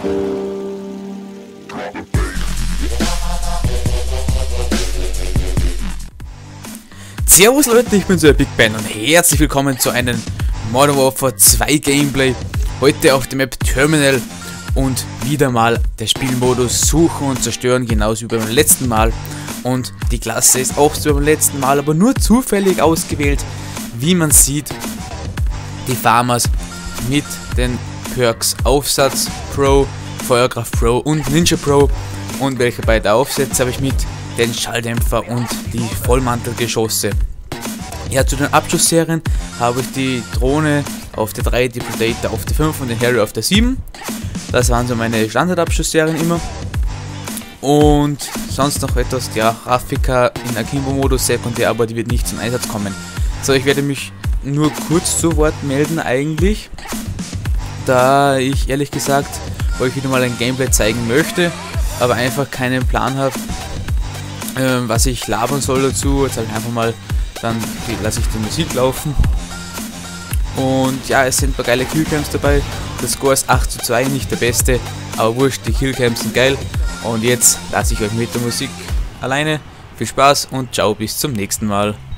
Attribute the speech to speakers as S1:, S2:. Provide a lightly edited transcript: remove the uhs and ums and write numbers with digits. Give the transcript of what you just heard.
S1: Servus Leute, ich bin der Big Ben und herzlich willkommen zu einem Modern Warfare 2 Gameplay. Heute auf der Map Terminal und wieder mal der Spielmodus Suchen und Zerstören, genauso wie beim letzten Mal. Und die Klasse ist auch so wie beim letzten Mal, aber nur zufällig ausgewählt. Wie man sieht, die Farmers mit den Perks Aufsatz Pro, Feuerkraft Pro und Ninja Pro. Und welche beiden Aufsätze habe ich mit? Den Schalldämpfer und die Vollmantelgeschosse. Ja, zu den Abschussserien habe ich die Drohne auf der 3, die Predator auf der 5 und den Harry auf der 7. Das waren so meine Standardabschussserien immer. Und sonst noch etwas, ja, Raffica in Akimbo-Modus sekundär, aber die wird nicht zum Einsatz kommen. So, ich werde mich nur kurz zu Wort melden eigentlich, da ich ehrlich gesagt euch wieder mal ein Gameplay zeigen möchte, aber einfach keinen Plan habe, was ich labern soll dazu. Jetzt habe ich einfach mal, dann lasse ich die Musik laufen. Und ja, es sind ein paar geile Killcams dabei. Der Score ist 8:2, nicht der beste, aber wurscht, die Killcams sind geil. Und jetzt lasse ich euch mit der Musik alleine. Viel Spaß und ciao, bis zum nächsten Mal.